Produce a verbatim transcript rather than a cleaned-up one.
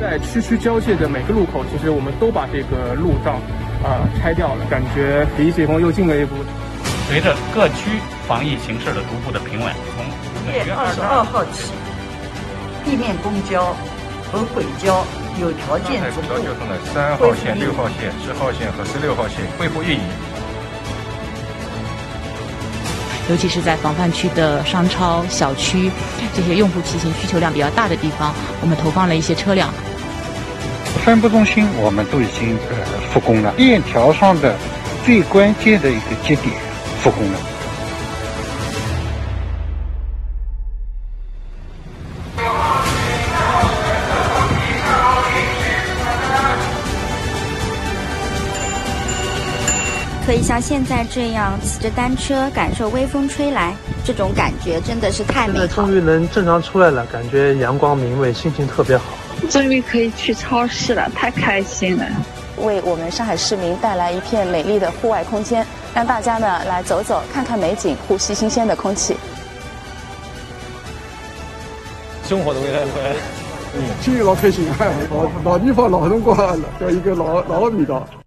在区区交界的每个路口，其实我们都把这个路障啊、呃、拆掉了，感觉离解封又近了一步。 随着各区防疫形势的逐步的平稳，从五月二十二号起，地面公交和轨交有条件逐步公交通的三号线、六号线、十号线和十六号线恢复运营。 尤其是在防范区的商超、小区这些用户骑行需求量比较大的地方，我们投放了一些车辆。 分布中心我们都已经呃复工了，链条上的最关键的一个节点复工了。 可以像现在这样骑着单车，感受微风吹来，这种感觉真的是太美好了。 终于能正常出来了，感觉阳光明媚，心情特别好。 终于可以去超市了，太开心了！ 为我们上海市民带来一片美丽的户外空间，让大家呢来走走，看看美景，呼吸新鲜的空气。 生活的未来回来， 嗯，心里老开心，哎，老老地方老辰光了，叫一个老老味道。